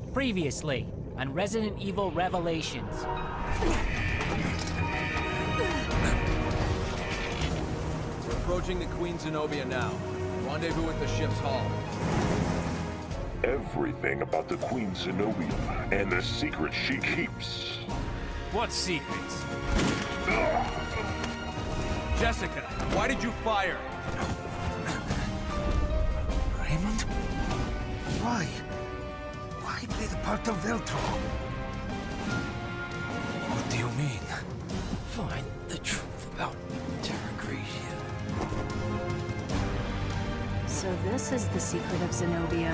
Previously on Resident Evil Revelations. We're approaching the Queen Zenobia now. Rendezvous at the ship's hull. Everything about the Queen Zenobia and the secrets she keeps. What secrets? Jessica, why did you fire? Raymond? Why? Why play the part of Veltro? What do you mean? Find the truth about Terra Gracia. So this is the secret of Zenobia.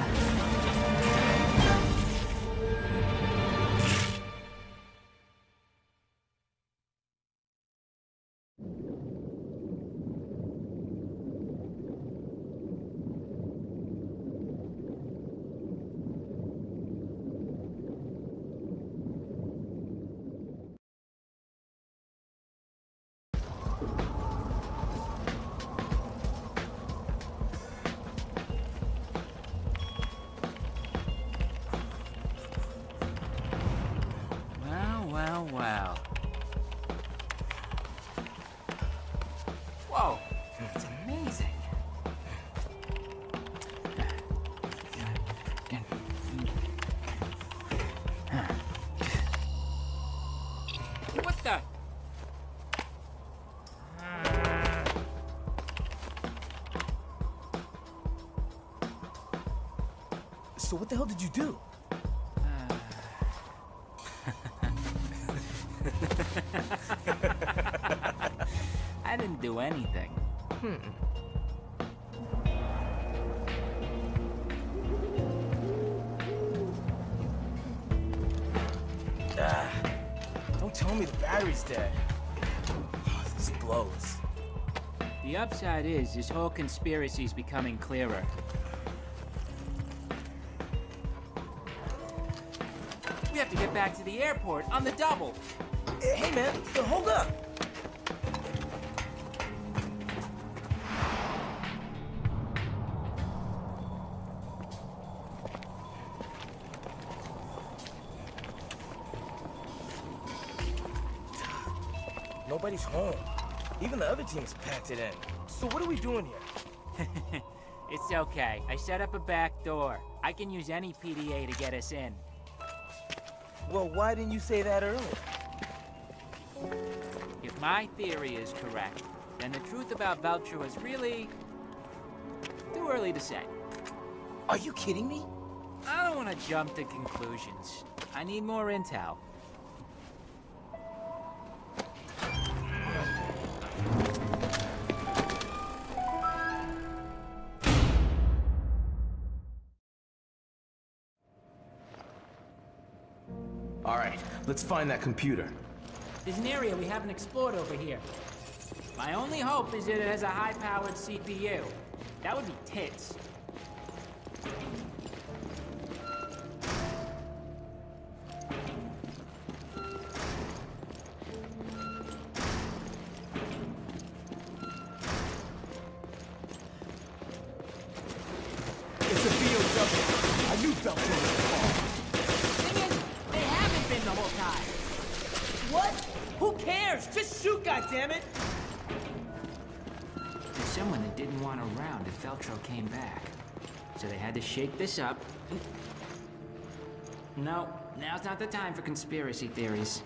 Wow. Whoa, it's amazing. What the? So what the hell did you do? I didn't do anything. Don't tell me the battery's dead. This blows. The upside is this whole conspiracy's becoming clearer. We have to get back to the airport on the double. Hey man, hold up! Nobody's home. Even the other team's packed it in. So what are we doing here? It's okay. I set up a back door. I can use any PDA to get us in. Well, why didn't you say that earlier? If my theory is correct, then the truth about Veltro is really too early to say. Are you kidding me? I don't want to jump to conclusions. I need more intel. All right, let's find that computer. There's an area we haven't explored over here. My only hope is that it has a high-powered CPU. That would be tits. It's a VOW. I knew Veltro was involved. Thing is, they haven't been the whole time. What? Who cares? Just shoot, goddammit! There's someone that didn't want around if Veltro came back. So they had to shake this up. No, now's not the time for conspiracy theories.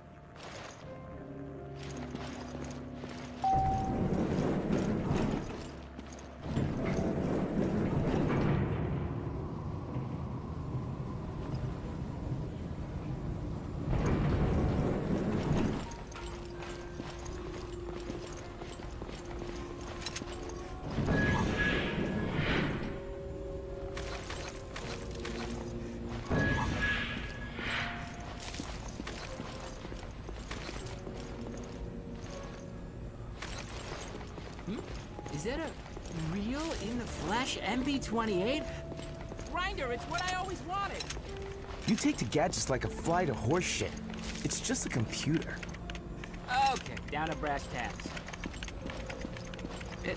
Is that a real in-the-flesh MB-28? Grinder, it's what I always wanted! You take to gadgets like a fly to horse shit. It's just a computer. Okay, down to brass tacks.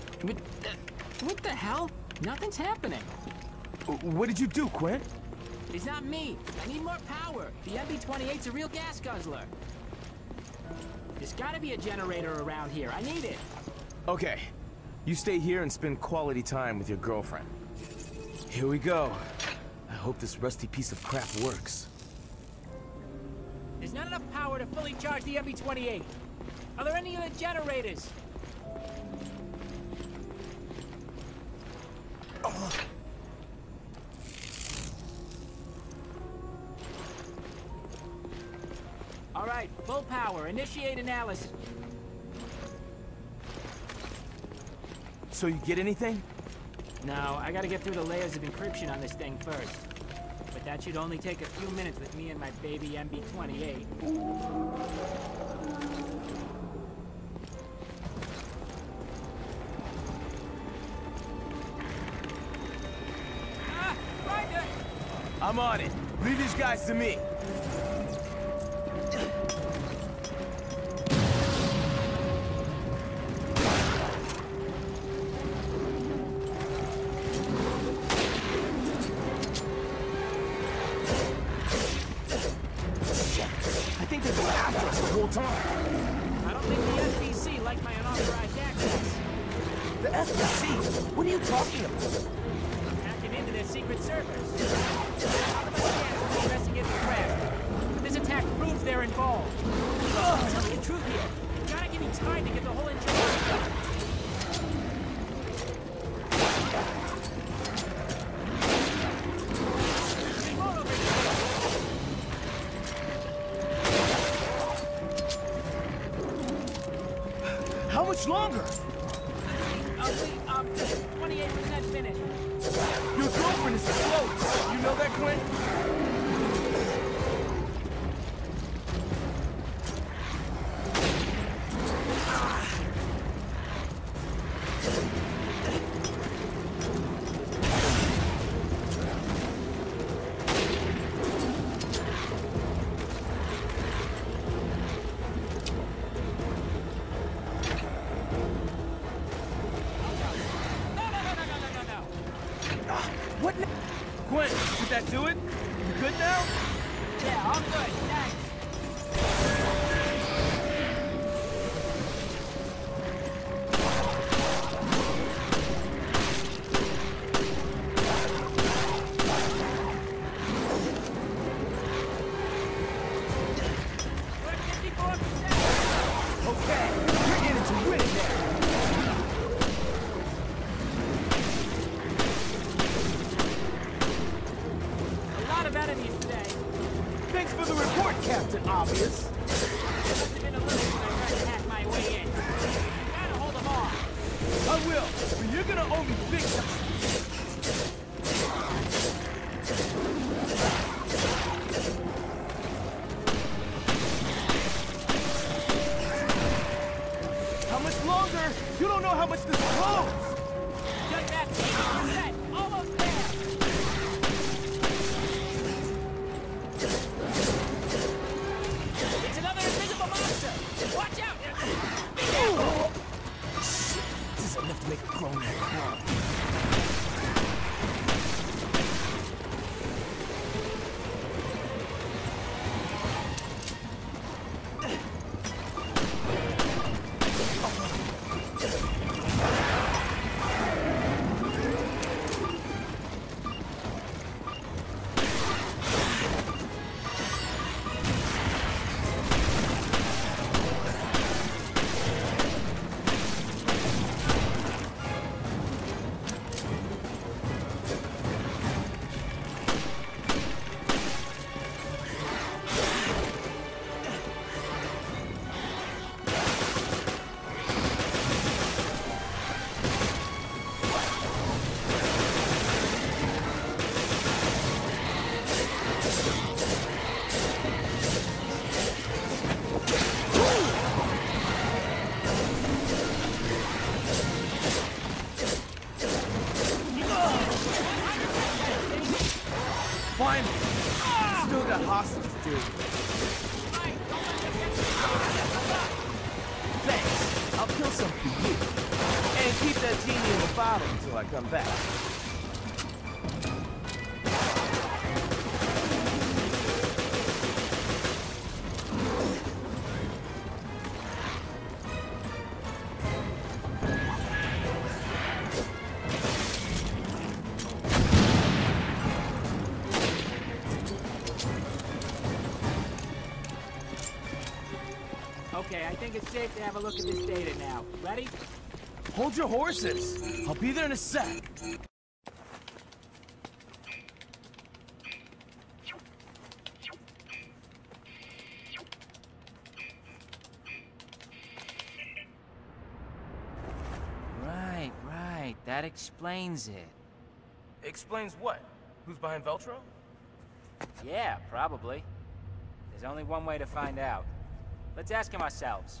What the hell? Nothing's happening. What did you do, Quint? It's not me. I need more power. The MB-28's a real gas guzzler. There's gotta be a generator around here. I need it. Okay. You stay here and spend quality time with your girlfriend. Here we go. I hope this rusty piece of crap works. There's not enough power to fully charge the MB-28. Are there any other generators? All right, full power. Initiate analysis. So you get anything? No, I gotta get through the layers of encryption on this thing first. But that should only take a few minutes with me and my baby MB-28. Ah! Ryder! I'm on it. Leave these guys to me. I don't think the FBC liked my unauthorized access. The FBC? What are you talking about? Hacking into their secret servers. Out of my hands to investigate the crash. But this attack proves they're involved. Tell me the truth here. You gotta give me time to get the whole engineering done. How much longer? 28% finished. Your girlfriend is slow. You know that, Clint? What now? Gwen, did that do it? You good now? Yeah, I'm good. Thanks. We're 54%. Okay, we're in it to win it now. Enemies today. Thanks for the report, Captain Obvious. Must have been a little when I tried to hack my way in. You gotta hold them off. I will, but you're gonna owe me big time. How much longer? You don't know how much this blows. Just that 80%. Almost there. Watch out! Oh. This is enough to make a grown man cry. Finally! Still got hostage, dude. Thanks. I'll kill some for you. And keep that genie in the bottle until I come back. Okay, I think it's safe to have a look at this data now. Ready? Hold your horses. I'll be there in a sec. Right. That explains it. Explains what? Who's behind Veltro? Yeah, probably. There's only one way to find out. Let's ask him ourselves.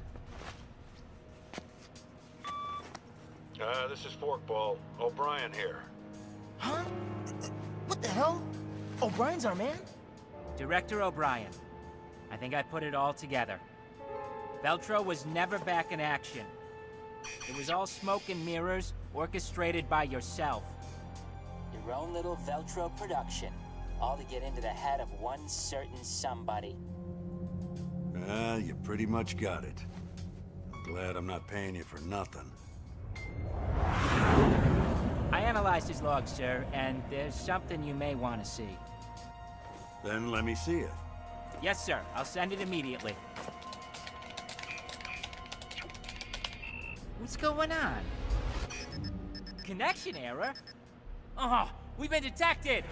This is Forkball. O'Brien here. Huh? What the hell? O'Brien's our man? Director O'Brien. I think I put it all together. Veltro was never back in action. It was all smoke and mirrors, orchestrated by yourself. Your own little Veltro production. All to get into the head of one certain somebody. You pretty much got it. I'm glad I'm not paying you for nothing. I analyzed his log, sir, and there's something you may want to see. Then let me see it. Yes, sir. I'll send it immediately. What's going on? Connection error? Oh, we've been detected!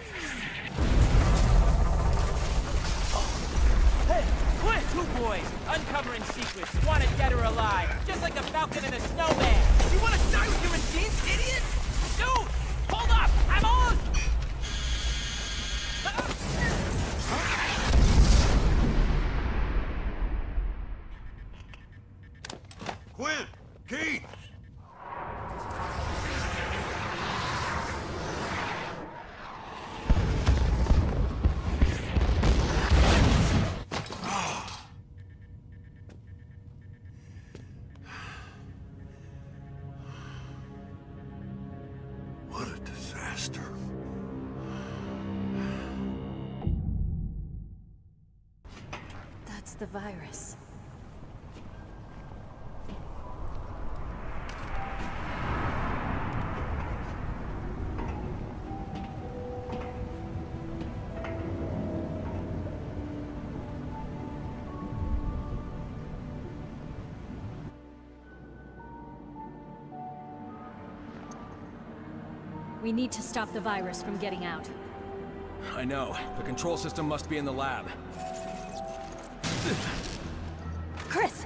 Hey, quit! Two boys, uncovering secrets, wanted dead or alive, just like a falcon and a snowman. You wanna die with your machines, idiot? Dude, hold up! I'm on! Quinn! Keith! What a disaster. That's the virus. We need to stop the virus from getting out. I know. The control system must be in the lab. Chris!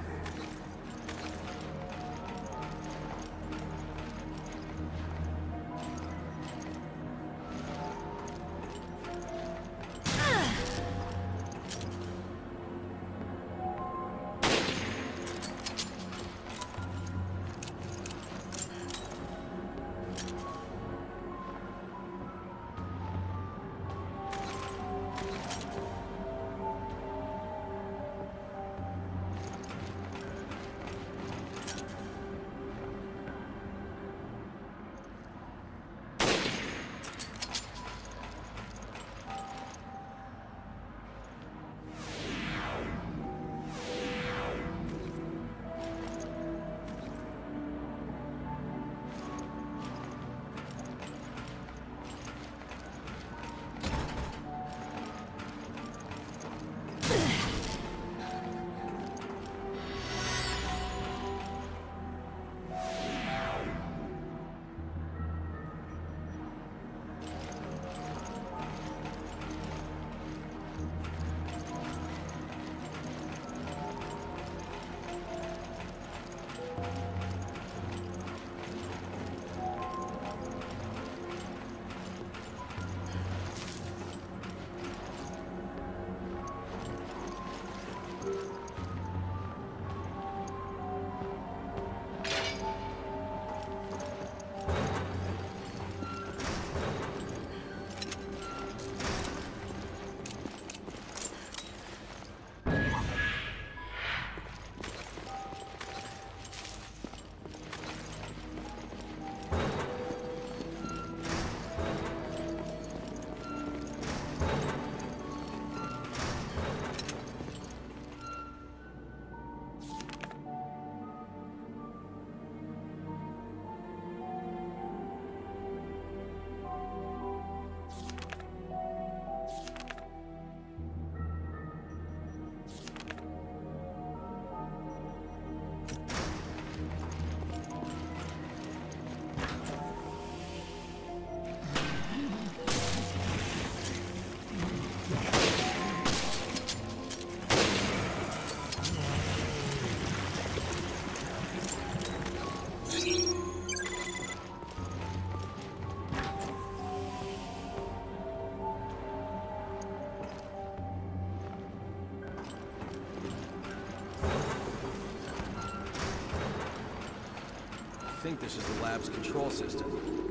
think this is the lab's control system.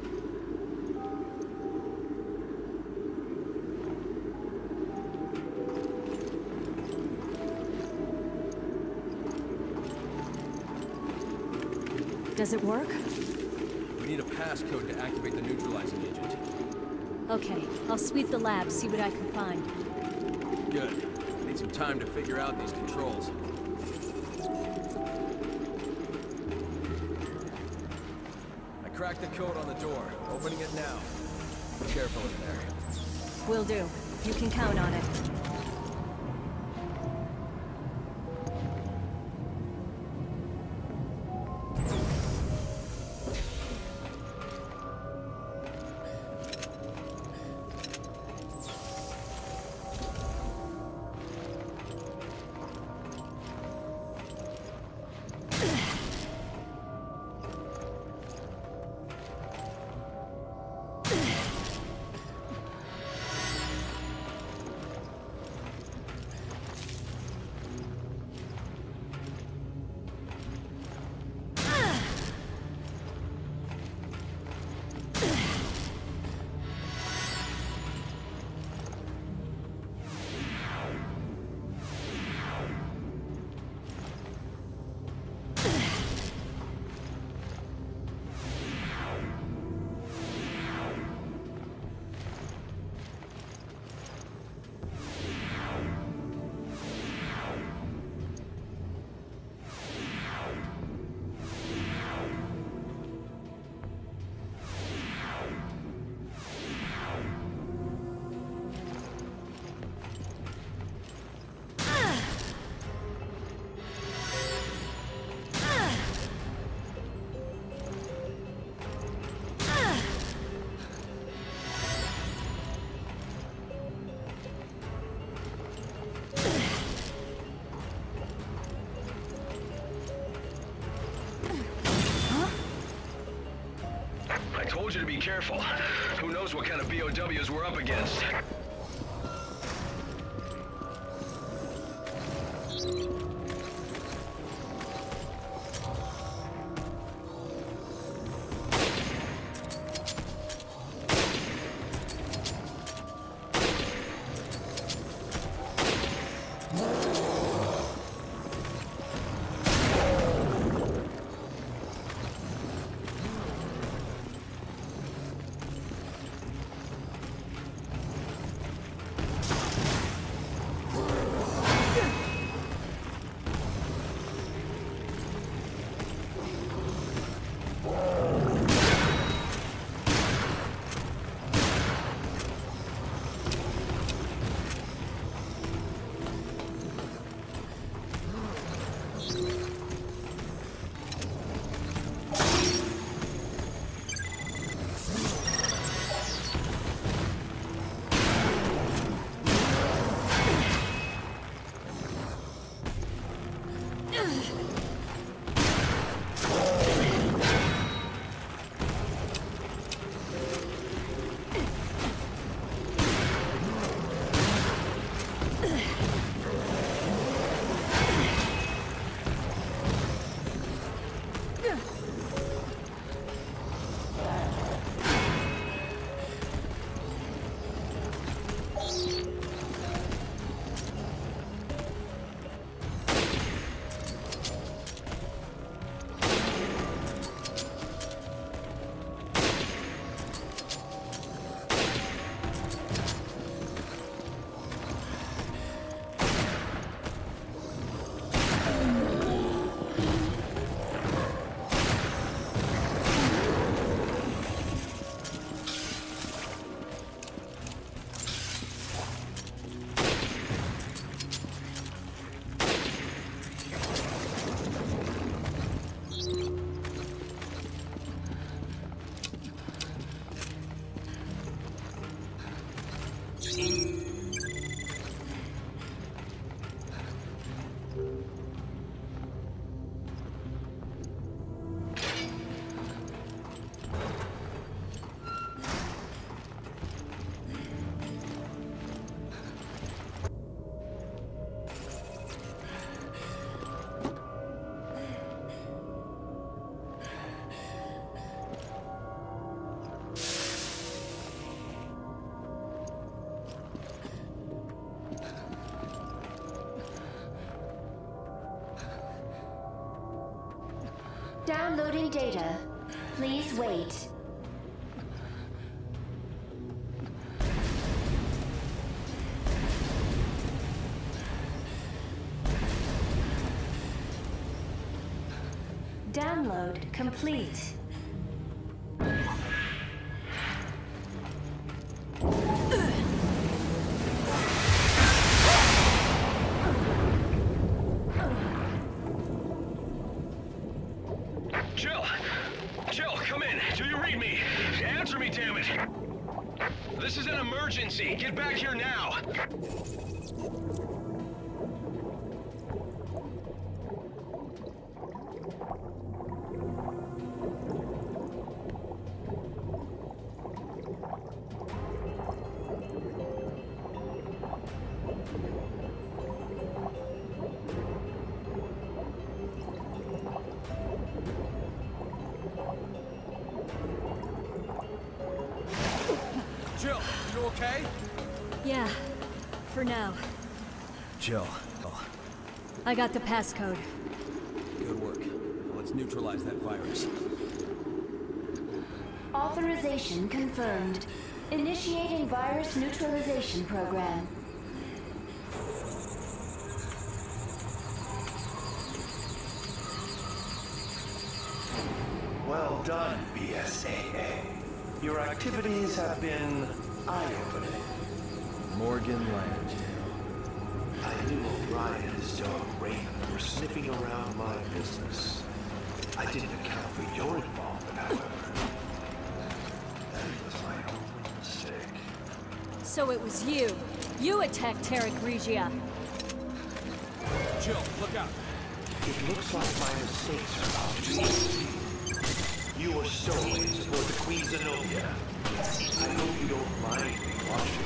Does it work? We need a passcode to activate the neutralizing agent. Okay, I'll sweep the lab, see what I can find. Good. Need some time to figure out these controls. I cracked the code on the door. Opening it now. Be careful in there. Will do. You can count on it. I told you to be careful. Who knows what kind of BOWs we're up against. Downloading data. Please wait. Download complete. Jill, come in. Do you read me? Answer me, damn it. This is an emergency. Get back here now. Jill, you okay? Yeah, for now. Jill. I got the passcode. Good work. Let's neutralize that virus. Authorization confirmed. Initiating virus neutralization program. Well done, BSAA. Your activities have been eye-opening. Morgan Land. I knew O'Brien and his dog Raymond were sniffing around my business. I didn't account for your involvement, however. That was my only mistake. So it was you. You attacked Terra Grigia. Jill, look out. It looks like my mistakes are about to be easy. You are stolen to support the Queen Zenobia. I hope you don't mind me watching.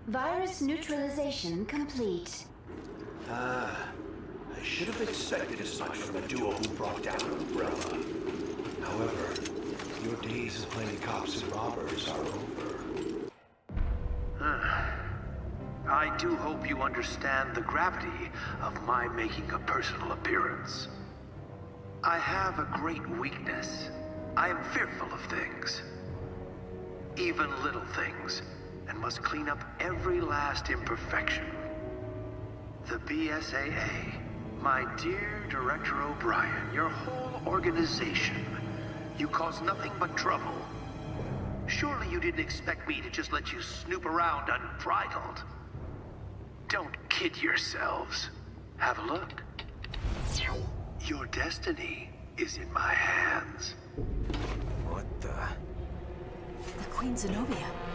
Virus neutralization complete. I should have expected as much from the duo who brought down Umbrella. However, your days of playing cops and robbers are over. I do hope you understand the gravity of my making a personal appearance. I have a great weakness. I am fearful of things. Even little things, and must clean up every last imperfection. The BSAA, my dear Director O'Brien, your whole organization, you cause nothing but trouble. Surely you didn't expect me to just let you snoop around unbridled. Don't kid yourselves. Have a look. Your destiny is in my hands. What the? The Queen Zenobia.